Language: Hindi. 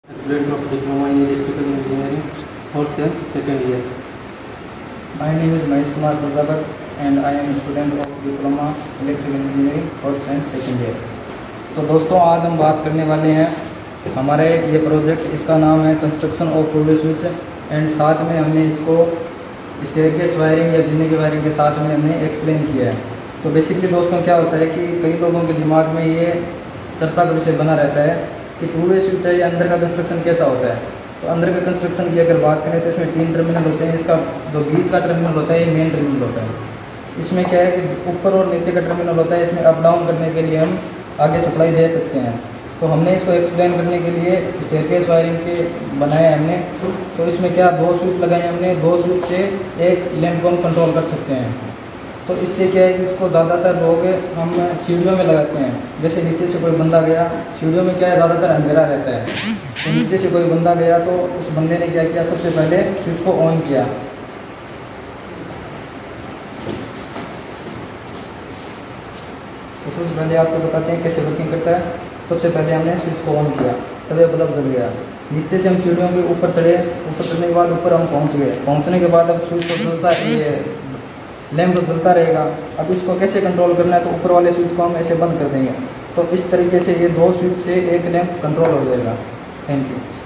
Student of Diploma in Electrical Engineering, fourth sem, second year. My name is Mahesh Kumar Prajapati and I am a student of Diploma Electrical Engineering, fourth sem, second year. तो दोस्तों आज हम बात करने वाले हैं हमारे ये प्रोजेक्ट, इसका नाम है construction of two way switch and साथ में हमने इसको स्टेयरकेस वायरिंग या जीने की वायरिंग के साथ में हमने एक्सप्लेन किया है। तो बेसिकली दोस्तों क्या होता है कि कई लोगों के दिमाग में ये चर्चा का विषय बना रहता है कि टू वे स्विच है, ये अंदर का कंस्ट्रक्शन कैसा होता है। तो अंदर के कंस्ट्रक्शन की अगर बात करें तो इसमें 3 टर्मिनल होते हैं। इसका जो बीच का टर्मिनल होता है ये मेन टर्मिनल होता है। इसमें क्या है कि ऊपर और नीचे का टर्मिनल होता है। इसमें अप डाउन करने के लिए हम आगे सप्लाई दे सकते हैं। तो हमने इसको एक्सप्लेन करने के लिए स्टेयरकेस वायरिंग के बनाया हमने। तो इसमें क्या 2 स्विच लगाए हमने। 2 स्विच से एक लैंप को हम कंट्रोल कर सकते हैं। तो इससे क्या है कि इसको ज़्यादातर लोग हम सीढ़ियों में लगाते हैं। जैसे नीचे से कोई बंदा गया, सीढ़ियों में क्या है ज़्यादातर अंधेरा रहता है। तो नीचे से कोई बंदा गया तो उस बंदे ने क्या किया, सबसे पहले स्विच को ऑन किया। तो सबसे पहले आपको बताते हैं कैसे वर्किंग करता है। सबसे पहले हमने स्विच को ऑन किया, तब बल्ब जल गया। नीचे से हम सीढ़ियों के ऊपर चढ़े, ऊपर चढ़ने के बाद ऊपर हम पहुंच गए। पहुंचने के बाद अब स्विच तो जलता है, ये लैंप तो जलता रहेगा। अब इसको कैसे कंट्रोल करना है, तो ऊपर वाले स्विच को हम ऐसे बंद कर देंगे। तो इस तरीके से ये 2 स्विच से एक लैंप कंट्रोल हो जाएगा। Thank you.